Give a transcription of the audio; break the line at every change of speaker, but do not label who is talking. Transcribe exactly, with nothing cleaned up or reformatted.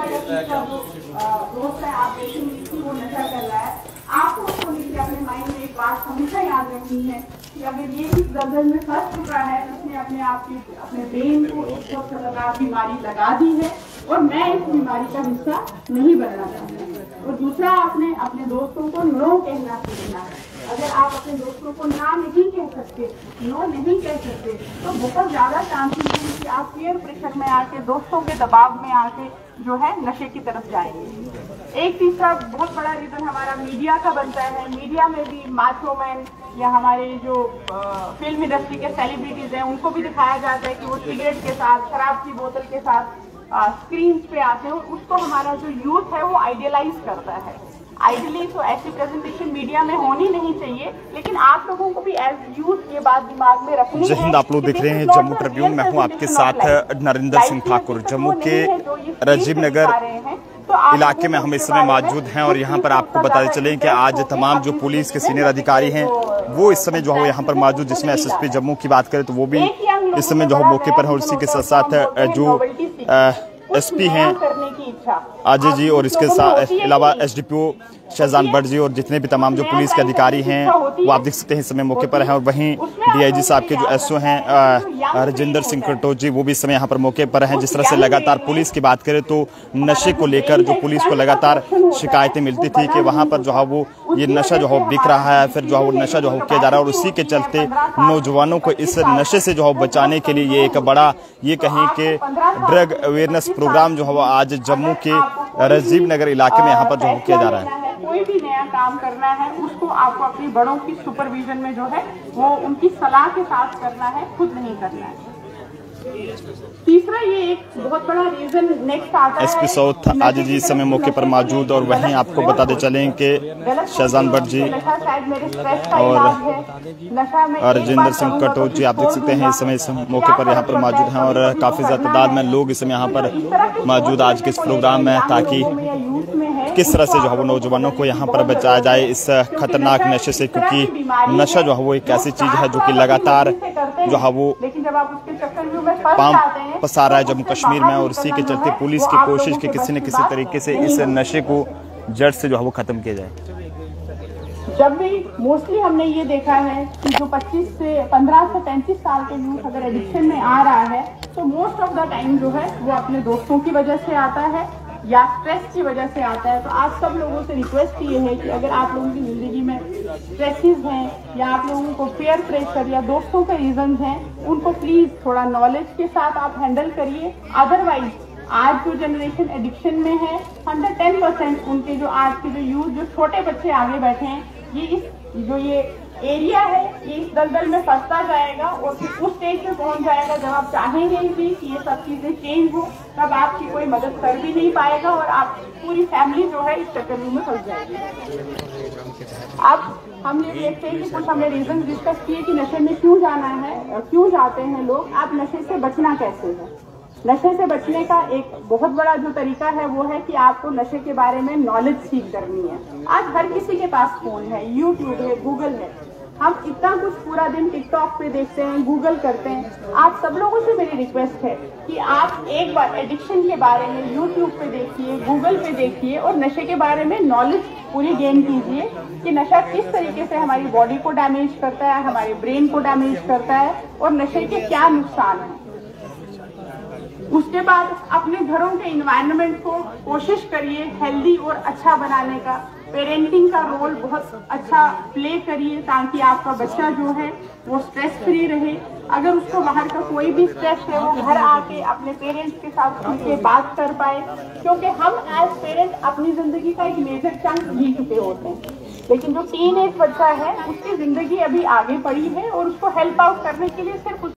दोस्त है, आप देखेंगे कि वो नशा कर रहा है, आपको उसको लेकर अपने माइंड में एक बात हमेशा याद रखनी है कि अगर ये इस दलदल में फंस चुका है, उसने अपने आप की अपने ब्रेन को एक बहुत खतरनाक बीमारी लगा दी है और मैं इस बीमारी का हिस्सा नहीं बनना चाहती। और दूसरा, आपने अपने दोस्तों को नो कहना सीखना है। अगर आप अपने दोस्तों को ना नहीं कह सकते, नो नहीं कह सकते, तो बहुत ज्यादा चांसेस हैं कि आप पीयर प्रेशर में आके, दोस्तों के दबाव में आके जो है नशे की तरफ जाएंगे। एक तीसरा बहुत बड़ा रीजन हमारा मीडिया का बनता है। मीडिया में भी माचो मैन या हमारे जो फिल्म इंडस्ट्री के सेलिब्रिटीज हैं, उनको भी दिखाया जाता है कि वो सिगरेट के साथ, शराब की बोतल के साथ स्क्रीन पे आते हैं और उसको हमारा जो यूथ है वो आइडियलाइज करता है। आइडियली तो ऐसी प्रेजेंटेशन मीडिया में होनी नहीं चाहिए, लेकिन आप लोगों को भी एज यूथ ये बात दिमाग में रखनी है।
जय हिंद, आप लोग देख रहे हैं जम्मू ट्रिब्यून। मैं हूं आपके साथ नरेंद्र सिंह ठाकुर। जम्मू के राजीव नगर इलाके में हम इस समय मौजूद हैं और यहाँ पर आपको बताते चलें कि आज तमाम जो पुलिस के सीनियर अधिकारी हैं वो इस समय जो है यहाँ पर मौजूद, जिसमें एसएसपी जम्मू की बात करें तो वो भी इस समय जो है मौके पर है। और इसी के साथ साथ जो एसपी हैं अजय जी और इसके साथ अलावा एसडीपीओ शहजान भट्ट जी और जितने भी तमाम जो पुलिस के अधिकारी हैं वो आप देख सकते हैं इस समय मौके पर हैं। और वहीं डीआईजी साहब के जो एसओ हैं राजेंद्र सिंह कटोच जी, वो भी इस समय यहाँ पर मौके पर हैं। जिस तरह से लगातार पुलिस की बात करें तो नशे को लेकर जो पुलिस को लगातार शिकायतें मिलती थी कि वहाँ पर जो है वो ये नशा जो है बिक रहा है, फिर जो है वो नशा जो है किया जा रहा है। और उसी के चलते नौजवानों को इस नशे से जो है बचाने के लिए ये एक बड़ा ये कहीं कि ड्रग अवेयरनेस प्रोग्राम जो है वो आज जम्मू के राजीव नगर इलाके में यहाँ पर जो किया जा रहा है।
कोई भी नया काम करना है उसको आपको अपनी बड़ों की सुपरविजन में जो है वो उनकी सलाह के साथ करना है, खुद नहीं करना है। तीसरा, ये एक बहुत बड़ा रीजन नेक्स्ट आता है।
एसपी साउथ आज जी इस समय मौके पर मौजूद और वहीं आपको बताते चलें कि शहजान भट्ट जी और राजेंद्र सिंह कटोच जी आप देख सकते हैं इस समय इस मौके पर यहाँ पर मौजूद हैं और काफी ज्यादा तादाद में लोग इस समय यहाँ पर मौजूद आज के इस प्रोग्राम में, ताकि किस तरह से जो है वो नौजवानों को यहाँ पर बचाया जाए इस खतरनाक नशे से, क्योंकि नशा जो है वो एक ऐसी चीज है जो कि लगातार जो है वो पाम पसा रहा है जम्मू कश्मीर में। और इसी के चलते पुलिस की कोशिश की किसी न किसी तरीके से इस नशे को जड़ से जो है वो खत्म किया जाए।
जब भी मोस्टली हमने ये देखा है कि जो पच्चीस से पंद्रह से पैंतीस साल के यूथ अगर एडिक्शन में आ रहा है तो मोस्ट ऑफ द टाइम जो है वो अपने दोस्तों की वजह से आता है या स्ट्रेस की वजह से आता है। तो आज सब लोगों से रिक्वेस्ट ये है कि अगर आप लोगों की जिंदगी में स्ट्रेसेस हैं या आप लोगों को पीयर प्रेशर या दोस्तों के रीजंस हैं, उनको प्लीज थोड़ा नॉलेज के साथ आप हैंडल करिए। अदरवाइज आज जो जनरेशन एडिक्शन में है, हंड्रेड टेन परसेंट उनके जो आज के जो यूथ, जो छोटे बच्चे आगे बैठे हैं, ये इस जो ये एरिया है ये इस दलदल में फंसता जाएगा और फिर उस स्टेज पे पहुंच जाएगा जब आप चाहेंगे भी कि ये सब चीजें चेंज हो, तब आपकी कोई मदद कर भी नहीं पाएगा और आप पूरी फैमिली जो है इस चक्कर में फंस जाएगी। अब हम ये देखते हैं कि कुछ हमने रीजन डिस्कस किए कि नशे में क्यों जाना है, क्यों जाते हैं लोग। आप नशे से बचना कैसे है? नशे से बचने का एक बहुत बड़ा जो तरीका है वो है कि आपको नशे के बारे में नॉलेज सीख करनी है। आज हर किसी के पास फोन है, यूट्यूब है, गूगल है। हम इतना कुछ पूरा दिन टिकटॉक पे देखते हैं, गूगल करते हैं। आप सब लोगों से मेरी रिक्वेस्ट है कि आप एक बार एडिक्शन के बारे में यूट्यूब पे देखिए, गूगल पे देखिए और नशे के बारे में नॉलेज पूरी गेन कीजिए कि नशा किस तरीके से हमारी बॉडी को डैमेज करता है, हमारे ब्रेन को डैमेज करता है और नशे के क्या नुकसान है। उसके बाद अपने घरों के इन्वायरमेंट को कोशिश करिए हेल्दी और अच्छा बनाने का। पेरेंटिंग का रोल बहुत अच्छा प्ले करिए ताकि आपका बच्चा जो है वो स्ट्रेस फ्री रहे। अगर उसको बाहर का कोई भी स्ट्रेस है वो घर आके अपने पेरेंट्स के साथ खुल के बात कर पाए, क्योंकि हम एज पेरेंट अपनी जिंदगी का एक मेजर चंक जी चुके होते हैं, लेकिन जो टीन एज बच्चा है उसकी जिंदगी अभी आगे पड़ी है और उसको हेल्प आउट करने के लिए सिर्फ